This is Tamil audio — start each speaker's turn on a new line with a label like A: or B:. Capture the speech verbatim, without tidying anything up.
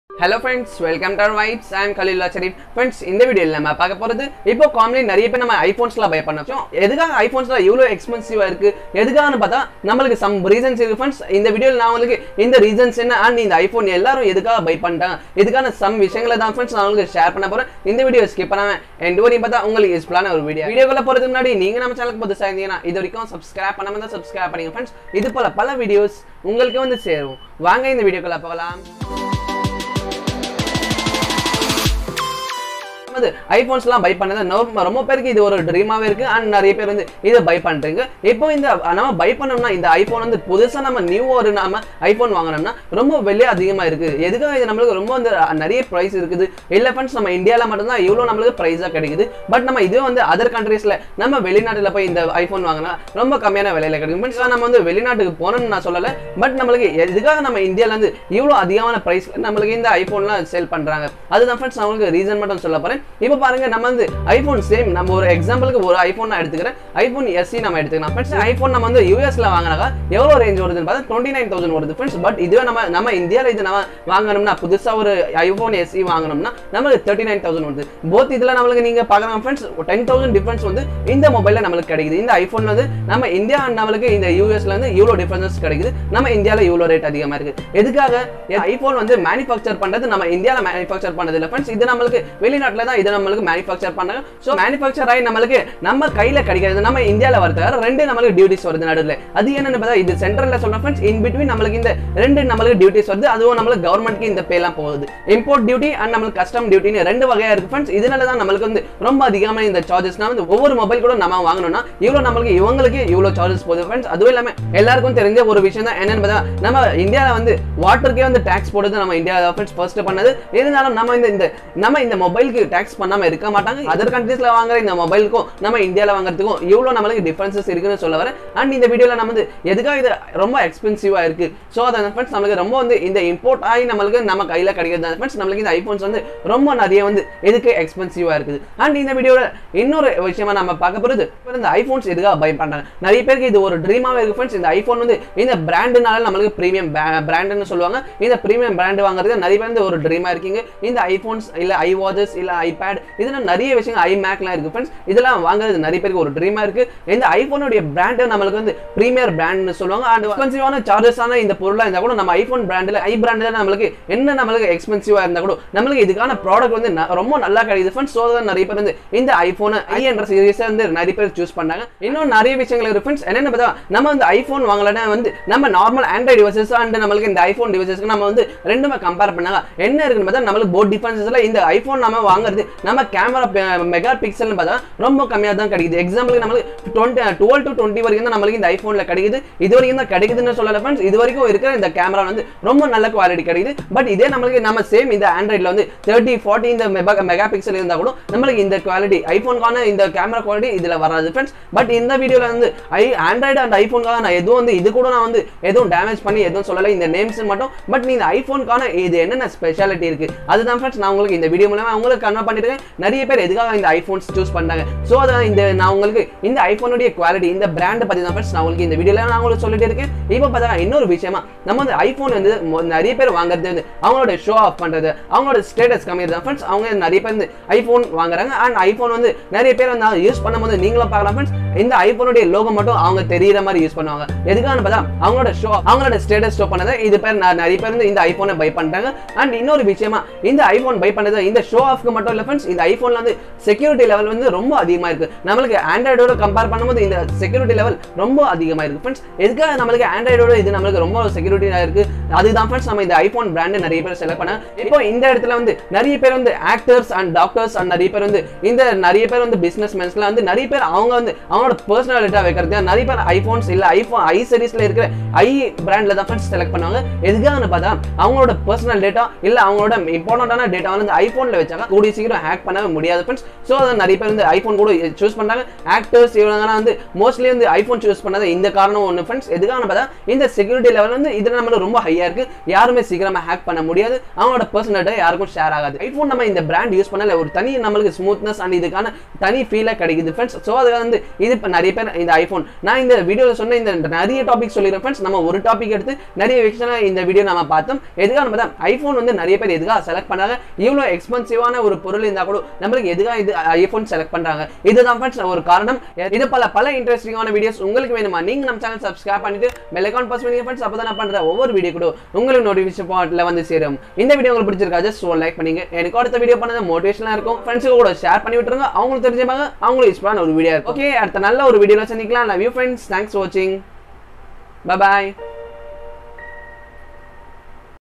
A: Hello friends, welcome to our vibes. I am Khalil Sharif. Friends, இந்த வீடியோல நம்ம பார்க்க போறது இப்போ காமன்லி நிறைய பேர் நம்ம ஐபோன்ஸ்ல பை பண்ணோம். எதுக்காக ஐபோன்ஸ்ல இவ்வளவு எக்ஸ்பென்சிவா இருக்கு? எதுக்காகன்னு பார்த்தா நமக்கு some reasons இருக்கு friends. இந்த வீடியோல நான் உங்களுக்கு இந்த reasons என்ன and இந்த ஐபோன் எல்லாரும் எதுக்காக பை பண்ணிட்டாங்க? எதுக்கான some விஷயங்களை தான் friends நான் உங்களுக்கு ஷேர் பண்ண போறேன். இந்த வீடியோ ஸ்கிப் பண்ணாம end வரையும் பார்த்தா உங்களுக்கு யூஸ்ஃபுல்லான ஒரு வீடியோ. வீடியோக்குள்ள போறதுக்கு முன்னாடி நீங்க நம்ம சேனலுக்கு புதுசா இருந்தீங்கன்னா இது வரைக்கும் subscribe பண்ணாம இருந்தா subscribe பண்ணுங்க friends. இது போல பல வீடியோஸ் உங்களுக்கு வந்து சேரும். வாங்க இந்த வீடியோக்குள்ள போகலாம். ஐபோன்ஸ்லாம் பை பண்ணது ரொம்ப பேருக்கு இது ஒரு ட்ரீமாவே இருக்கு அண்ட் நிறைய பேர் வந்து இதை பை பண்றீங்க. இப்போ இந்த நம்ம பை பண்ணோம்னா இந்த ஐபோன் வந்து புதுசா நம்ம நியூ ஒரு நாம ஐபோன் வாங்கணும்னா ரொம்ப விலை அதிகமா இருக்கு. எதுக்காக இது நம்மளுக்கு ரொம்ப வந்து நிறைய பிரைஸ் இருக்குது. இல்ல ஃப்ரெண்ட்ஸ் நம்ம இந்தியால மட்டும்தான் இவ்வளவு நம்மளுக்கு பிரைஸா கிடைக்குது. பட் நம்ம இதுவே வந்து அதர் கண்ட்ரீஸ்ல நம்ம வெளிநாட்டுல போய் இந்த ஐபோன் வாங்கினா ரொம்ப கம்மியான விலையில கிடைக்கும். ஃப்ரெண்ட்ஸ் நம்ம வந்து வெளிநாட்டுக்கு போனோம்னு நான் சொல்லல. பட் நம்மளுக்கு எதுக்காக நம்ம இந்தியால இருந்து இவ்வளவு அதிகமான பிரைஸ் நம்மளுக்கு இந்த ஐபோன்லாம் சேல் பண்றாங்க அதுதான் ஃப்ரெண்ட்ஸ் நான் உங்களுக்கு ரீசன் மட்டும் சொல்ல போறேன். இப்போ பாருங்க நம்ம வந்து ஐபோன் சேம் நம்ம ஒரு எக்ஸாம்பிளுக்கு ஒரு ஐபோன் நான் எடுத்துக்கிறேன். ஐபோன் எஸ்சி நம்ம எடுத்துக்கலாம் ஃப்ரெண்ட்ஸ். ஐபோன் நம்ம வந்து யூஎஸ்ல வாங்கினாக்கா எவ்வளவு ரேஞ்ச் வருதுன்னு பார்த்தா டுவெண்ட்டி நைன் தௌசண்ட் வருது ஃப்ரெண்ட்ஸ். பட் இதுவே நம்ம நம்ம இந்தியாவில் இது நம்ம வாங்கணும்னா புதுசா ஒரு ஐபோன் எஸ்சி வாங்கணும்னா நம்மளுக்கு தேர்ட்டி நைன் தௌசண்ட் வருது. போத் இதுல நம்மளுக்கு நீங்க பாக்கலாம் ஃப்ரெண்ட்ஸ் டென் தௌசண்ட் டிஃபரன்ஸ் வந்து இந்த மொபைல்ல நம்மளுக்கு கிடைக்குது. இந்த ஐபோன் வந்து நம்ம இந்தியா நம்மளுக்கு இந்த யூஎஸ்ல இருந்து இவ்வளவு டிஃபரன்ஸ் கிடைக்குது. நம்ம இந்தியாவில் இவ்வளவு ரேட் அதிகமா இருக்கு. எதுக்காக ஐபோன் வந்து மேனுஃபேக்சர் பண்றது நம்ம இந்தியாவில் மேனுஃபேக்சர் பண்ணது இல்லை ஃப்ரெண்ட்ஸ். இது நம்மளுக்கு வெளிநாட்டுல தான் இது நம்மளுக்கு மேனுஃபேக்சர் பண்ணாங்க. சோ மேனுஃபேக்சர் ஆகி நம்மளுக்கு நம்ம கையில கிடைக்கிறது நம்ம இந்தியால வரதுக்கு ரெண்டு நம்மளுக்கு டியூட்டிஸ் வருது நடுவுல. அது என்னன்னு பார்த்தா இது சென்ட்ரல்ல சொல்ற ஃப்ரெண்ட்ஸ் இன் பிட்வீன் நம்மளுக்கு இந்த ரெண்டு நம்மளுக்கு டியூட்டிஸ் வருது. அதுவும் நம்மளுக்கு கவர்மெண்ட்க்கு இந்த பே எல்லாம் போகுது. இம்போர்ட் டியூட்டி அண்ட் நம்மளுக்கு கஸ்டம் டியூட்டின்னு ரெண்டு வகையா இருக்கு ஃப்ரெண்ட்ஸ். இதனால தான் நம்மளுக்கு வந்து ரொம்ப அதிகமான இந்த சார்ஜஸ்னா வந்து ஒவ்வொரு மொபைல் கூட நம்ம வாங்கணும்னா இவ்வளவு நம்மளுக்கு இவங்களுக்கு இவ்வளவு சார்ஜஸ் போகுது ஃப்ரெண்ட்ஸ். அதுவும் இல்லாம எல்லாருக்கும் தெரிஞ்ச ஒரு விஷயம் தான் என்னன்னு பார்த்தா நம்ம இந்தியால வந்து வாட்டருக்கே வந்து டாக்ஸ் போடுறது நம்ம இந்தியால ஃப்ரெண்ட்ஸ் ஃபர்ஸ்ட் பண்ணது. இருந்தாலும் நம்ம இந்த நம்ம இந்த மொபைலுக்கு டாக்ஸ் பண்ணாம இருக்க மாட்டாங்க. அதர் கண்ட்ரீஸ்ல வாங்குற இந்த மொபைலுக்கும் நம்ம இந்தியால வாங்குறதுக்கும் இவ்வளவு நம்மளுக்கு டிஃபரன்சஸ் இருக்குன்னு சொல்ல வரேன். அண்ட் இந்த வீடியோல நம்ம வந்து எதுக்காக இது ரொம்ப எக்ஸ்பென்சிவா இருக்கு சோ அதான் ஃப்ரெண்ட்ஸ் நம்மளுக்கு ரொம்ப வந்து இந்த இம்போர்ட் ஆகி நம்மளுக்கு நம்ம கையில கிடைக்கிறது ஃப்ரெண்ட்ஸ் நம்மளுக்கு இந்த ஐபோன்ஸ் வந்து ரொம்ப நிறைய வந்து எதுக்கு எக்ஸ்பென்சிவா இருக்குது. அண்ட் இந்த வீடியோல இன்னொரு விஷயமா நம்ம பார்க்க போறது இந்த ஐபோன்ஸ் எதுக்காக பை பண்றாங்க. நிறைய பேருக்கு இது ஒரு ட்ரீமாவே இருக்கு ஃப்ரெண்ட்ஸ். இந்த ஐபோன் வந்து இந்த பிராண்டுனால நம்மளுக்கு பிரீமியம் பிராண்ட்னு சொல்லுவாங்க. இந்த பிரீமியம் பிராண்ட் வாங்குறது நிறைய பேர் ஒரு ட்ரீமா இருக்கீங்க. இந்த ஐபோன்ஸ் இல்ல ஐ வாட்சஸ் இல்ல ஐபேட் இதுல நிறைய விஷயம் ஐமேக்லாம் இருக்கு ஃப்ரெண்ட்ஸ். இதெல்லாம் வாங்குறது நிறைய பேருக்கு ஒரு ட்ரீமா இருக்கு. இந்த ஐபோனுடைய பிராண்ட் நம்மளுக்கு வந்து பிரீமியர் பிராண்ட்னு சொல்லுவாங்க. அண்ட் எக்ஸ்பென்சிவான சார்ஜஸான இந்த பொருளா இருந்தா கூட நம்ம ஐபோன் பிராண்ட்ல ஐ பிராண்ட்ல நம்மளுக்கு என்ன நம்மளுக்கு எக்ஸ்பென்சிவா இருந்தா கூட நம்மளுக்கு இதுக்கான ப்ராடக்ட் வந்து ரொம்ப நல்லா கிடைக்குது ஃப்ரெண்ட்ஸ். சோ தான் நிறைய பேர் வந்து இந்த ஐபோன் ஐ என்ற சீரிஸ் வந்து நிறைய பேர் சூஸ் பண்ணாங்க. இன்னும் நிறைய விஷயங்கள் இருக்கு ஃப்ரெண்ட்ஸ். என்னன்னு பார்த்தா நம்ம வந்து ஐபோன் வாங்கலனா வந்து நம்ம நார்மல் ஆண்ட்ராய்டு டிவைசஸ் அண்ட் நம்மளுக்கு இந்த ஐபோன் டிவைசஸ்க்கு நம்ம வந்து ரெண்டுமே கம்பேர் பண்ணாங்க. என்ன இருக்குன்னு பார்த்தா நம்மளுக்கு போத் டிஃபரன்சஸ்ல இந்த ஐபோன் நம்ம வாங்குறது நம்ம கேமரா மெகா பிக்சல்னு பார்த்தா ரொம்ப கம்மியா தான் கிடைக்குது. எக்ஸாம்பிளுக்கு நம்மளுக்கு டுவெல் டு டுவெண்ட்டி வரைக்கும் தான் நம்மளுக்கு இந்த ஐபோன்ல கிடைக்குது. இது வரைக்கும் தான் கிடைக்குதுன்னு சொல்லல ஃப்ரெண்ட்ஸ். இது வரைக்கும் இருக்கிற இந்த கேமரா வந்து ரொம்ப நல்ல குவாலிட்டி கிடைக்குது. பட் இதே நம்மளுக்கு நம்ம சேம் இந்த ஆண்ட்ராய்ட்ல வந்து தேர்ட்டி ஃபார்ட்டி இந்த மெகா பிக்சல் இருந்தா கூட நம்மளுக்கு இந்த குவாலிட்டி ஐபோனுக்கான இந்த கேமரா குவாலிட்டி இதுல வராது ஃப்ரெண்ட்ஸ். பட் இந்த வீடியோல வந்து ஐ ஆண்ட்ராய்டு அண்ட் ஐபோனுக்காக நான் எதுவும் வந்து இது கூட நான் வந்து எதுவும் டேமேஜ் பண்ணி எதுவும் சொல்லலை. இந்த நேம்ஸ் மட்டும் பட் இந்த ஐபோனுக்கான இது என்னென்ன ஸ்பெஷாலிட்டி இருக்கு அதுதான் ஃப்ரெண்ட்ஸ் நான் உங்களுக்கு இந்த வீடியோ மூலமா உங்களுக்கு கன்வே பண்ணிருக்கேன். நிறைய பேர் எதுக்காக இந்த ஐபோன்ஸ் சூஸ் பண்ணாங்க சோ அதான் இந்த நான் உங்களுக்கு இந்த ஐபோனுடைய குவாலிட்டி இந்த பிராண்ட் பத்தி தான் ஃப்ரெண்ட்ஸ் நான் உங்களுக்கு இந்த வீடியோல நான் உங்களுக்கு சொல்லிட்டு இருக்கேன். இப்போ பார்த்தா இன்னொரு விஷயமா நம்ம வந்து ஐபோன் வந்து நிறைய பேர் வாங்குறது வந்து அவங்களோட ஷோ ஆஃப் பண்றது அவங்களோட ஸ்டேட்டஸ் கம்மியது தான் ஃப்ரெண்ட்ஸ். அவங்க நிறைய பேர் இந்த ஐபோன் வாங்குறாங்க அண்ட் ஐபோன் வந்து நிறைய பேர் வந்து யூஸ் பண்ணும்போது நீங்களும் பார்க்கலாம் ஃப்ரெண்ட்ஸ். இந்த ஐபோனுடைய லோகோ மட்டும் அவங்க தெரியுற மாதிரி யூஸ் பண்ணுவாங்க. எதுக்காக பார்த்தா அவங்களோட ஷோ அவங்களோட ஸ்டேட்டஸ் ஷோ பண்ணது இது பேர் நிறைய பேர் வந்து இந்த ஐபோனை பை பண்றாங்க. அண்ட் இன்னொரு விஷயமா இந்த ஐபோன் பை பண்ணது இந்த ஷோ ஆஃப்க்கு மட்டும் இல்ல ஃப்ரெண்ட்ஸ். இந்த ஐபோன்ல வந்து செக்யூரிட்டி லெவல் வந்து ரொம்ப அதிகமா இருக்கு. நம்மளுக்கு ஆண்ட்ராய்டோட கம்பேர் பண்ணும்போது இந்த செக்யூரிட்டி லெவல் ரொம்ப அதிகமா இருக்கு ஃப்ரெண்ட்ஸ். எதுக்காக நம்மளுக்கு ஆண்ட்ராய்டோட இது நம்மளுக்கு ரொம்ப செக்யூரிட்டியா இருக்கு அதுதான் ஃப்ரெண்ட்ஸ் நம்ம இந்த ஐபோன் பிராண்ட் நிறைய பேர் செலக்ட் பண்ண. இப்போ இந்த இடத்துல வந்து நிறைய பேர் வந்து ஆக்டர்ஸ் அண்ட் டாக்டர்ஸ் அண்ட் நிறைய பேர் வந்து இந்த நிறைய பேர் வந்து பிசினஸ் மேன்ஸ்லாம் வந்து நிறைய பேர் அவங்க வந்து அவங்களோட பர்சனல் டேட்டா வைக்கிறது நிறைய பேர் ஐபோன்ஸ் இல்ல ஐபோன் ஐ சீரிஸ்ல இருக்கிற ஐ பிராண்ட்ல தான் ஃப்ரெண்ட்ஸ் செலக்ட் பண்ணுவாங்க. எதுக்காகன்னு பார்த்தா அவங்களோட பர்சனல் டேட்டா இல்ல அவங்களோட இம்பார்ட்டன்டான டேட்டா வந்து ஐபோன்ல வச்சாங்க கூடிய சீக்கிரம் ஹேக் பண்ணவே முடியாது ஃப்ரெண்ட்ஸ். சோ அதான் நிறைய பேர் வந்து ஐபோன் கூட சூஸ் பண்றாங்க. ஆக்டர்ஸ் இவங்க வந்து மோஸ்ட்லி வந்து ஐபோன் சூஸ் பண்ணது இந்த காரணம் ஒன்று ஃப்ரெண்ட்ஸ். எதுக்காகன்னு பார்த்தா இந்த செக்யூரிட்டி லெவல் வந்து இதுல நம்மளுக்கு ரொம்ப ஹையா இருக்கு. யாருமே சீக்கிரமா ஹேக் பண்ண முடியாது. அவங்களோட பர்சனல் டேட்டா யாருக்கும் ஷேர் ஆகாது. ஐபோன் நம்ம இந்த பிராண்ட் யூஸ் பண்ணல ஒரு தனி நம்மளுக்கு ஸ்மூத்னஸ் அண்ட் இதுக்கான தனி ஃபீல கிடைக்குது ஃப்ரெண்ட்ஸ். சோ அதுக்கு வந்து இது இப்ப நிறைய பேர் இந்த ஐபோன் நான் இந்த வீடியோல சொன்ன இந்த நிறைய டாபிக் சொல்லிடுறேன் ஃப்ரெண்ட்ஸ். நம்ம ஒரு டாபிக் எடுத்து நிறைய விஷயம் இந்த வீடியோ நம்ம பார்த்தோம். எதுக்காக நம்ம ஐபோன் வந்து நிறைய பேர் எதுக்காக செலக்ட் பண்ணாங்க, இவ்வளவு எக்ஸ்பென்சிவான ஒரு பொருள் இருந்தா கூட நம்மளுக்கு எதுக்காக இது ஐபோன் செலக்ட் பண்றாங்க, இதுதான் ஃப்ரெண்ட்ஸ் ஒரு காரணம். இது பல பல இன்ட்ரெஸ்டிங்கான வீடியோஸ் உங்களுக்கு வேணுமா, நீங்க நம்ம சேனல் சப்ஸ்கிரைப் பண்ணிட்டு பெல் ஐகான் பிரஸ் பண்ணுங்க ஃப்ரெண்ட்ஸ். அப்பதான் நான் பண்ற ஒவ்வொரு வீடியோ கூட உங்களுக்கு நோட்டிஃபிகேஷன் பாட்ல வந்து சேரும். இந்த வீடியோ உங்களுக்கு பிடிச்சிருக்கா ஜஸ்ட் ஒரு லைக் பண்ணுங்க. எனக்கு அடுத்த வீடியோ பண்ணது மோட்டிவேஷனா இருக்கும். ஃப்ரெண்ட்ஸ்க்கு கூட ஷேர் பண்ணி விட்டுருங்க, அவங்களுக்கு தெரிஞ்சவங்க அவங்களுக்கு யூஸ்ஃபுல்லான ஒரு வீடியோ இருக்கும். ஓகே, அடுத்த நல்ல ஒரு வீடியோல சந்திக்கலாம். Love you friends, thanks for வாட்சிங், பை பை.